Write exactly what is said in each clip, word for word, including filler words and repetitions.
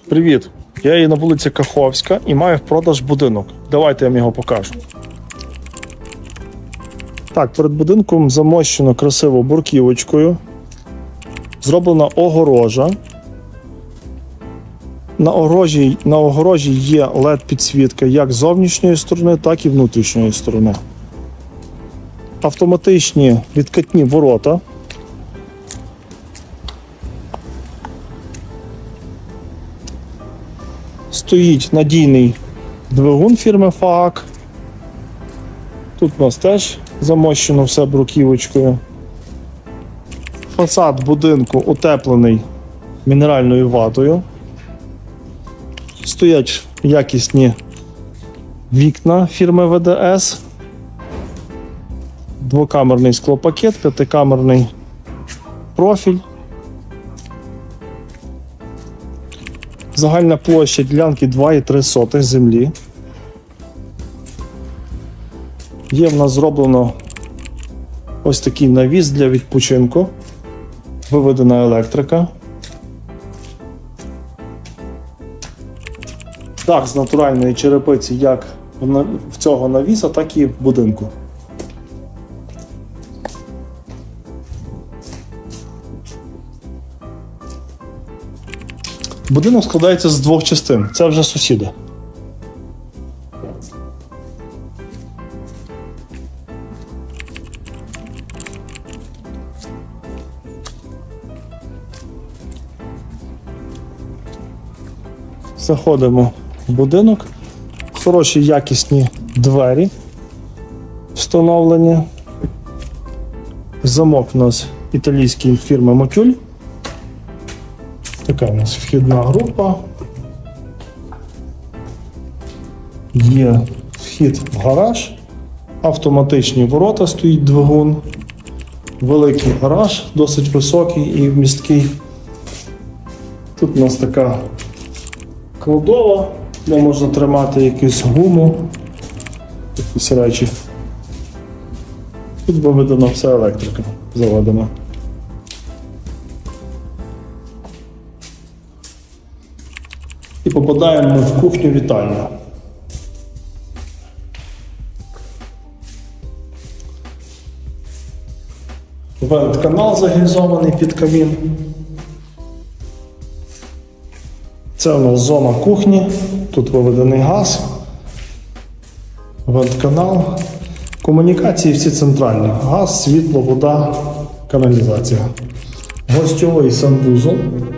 Привіт! Я є на вулиці Каховська і маю в продаж будинок. Давайте я вам його покажу. Так, перед будинком замощено красиво бурківочкою. Зроблена огорожа. На огорожі, на огорожі є лед-підсвітка як з зовнішньої сторони, так і внутрішньої сторони. Автоматичні відкатні ворота. Стоїть надійний двигун фірми ФААК. Тут у нас теж замощено все бруківочкою. Фасад будинку утеплений мінеральною ватою. Стоять якісні вікна фірми ВД С. Двокамерний склопакет, п'ятикамерний профіль. Загальна площа ділянки два і три сотих землі. Є в нас зроблено ось такий навіс для відпочинку. Виведена електрика. Дах з натуральної черепиці як в цього навіса, так і в будинку. Будинок складається з двох частин. Це вже сусіди. Заходимо в будинок. Хороші якісні двері встановлені. Замок у нас італійської фірми Мотюль. Така у нас вхідна група. Є вхід в гараж. Автоматичні ворота, стоїть двигун. Великий гараж, досить високий і вмісткий. Тут у нас така кладова, де можна тримати якусь гуму, якісь речі. Тут виведена вся електрика, заведена. І попадаємо ми в кухню-вітальню. Вент-канал загільзований під камін. Це у нас зона кухні, тут виведений газ, вент-канал. Комунікації всі центральні. Газ, світло, вода, каналізація. Гостьовий санвузол.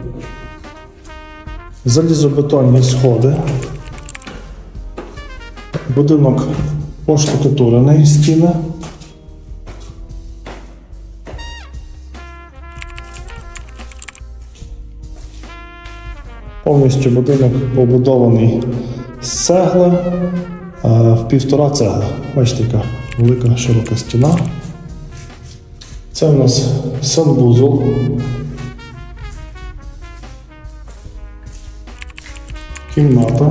Залізобетонні сходи. Будинок поштукатурений, стіни. Повністю будинок побудований з цегли, в півтора цегли. Бачите, яка велика широка стіна. Це у нас санвузол. Кімната.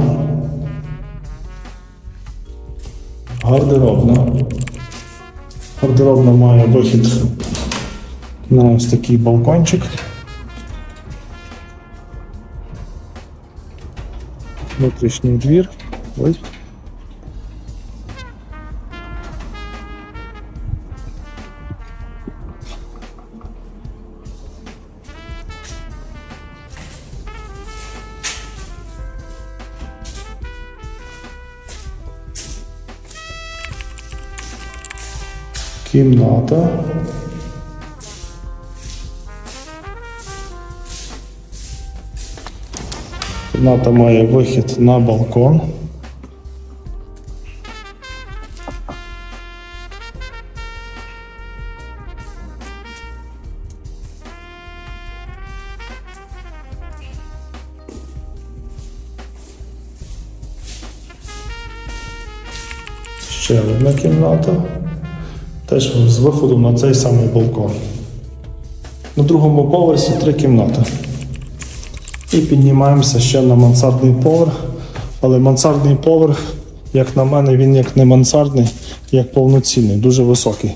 Гардеробна. Гардеробна має вихід на ось такий балкончик. Внутрішній двір. Ось. Кімната. Кімната має вихід на балкон. Ще одна кімната. Теж з виходом на цей самий балкон. На другому поверсі три кімнати. І піднімаємося ще на мансардний поверх. Але мансардний поверх, як на мене, він як не мансардний, як повноцінний, дуже високий.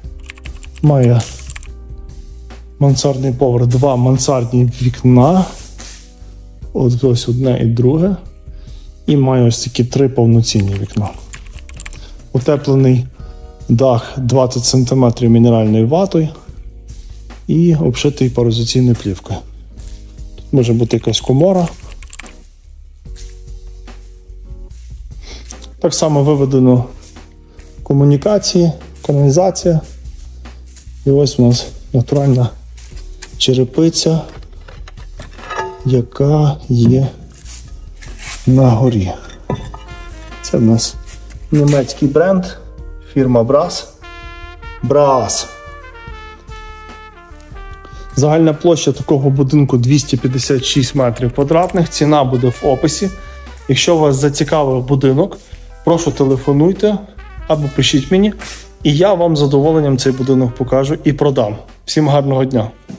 Має мансардний поверх, два мансардні вікна От ось одне і друге. І має ось такі три повноцінні вікна. Утеплений дах двадцять сантиметрів мінеральною ватою і обшитий пароізоляційною плівкою. Тут може бути якась комора. Так само виведено комунікації, каналізація. І ось у нас натуральна черепиця, яка є на горі. Це в нас німецький бренд, фірма Брас. Брас. Загальна площа такого будинку двісті п'ятдесят шість метрів квадратних. Ціна буде в описі. Якщо вас зацікавив будинок, прошу телефонуйте або пишіть мені, і я вам з задоволенням цей будинок покажу і продам. Всім гарного дня!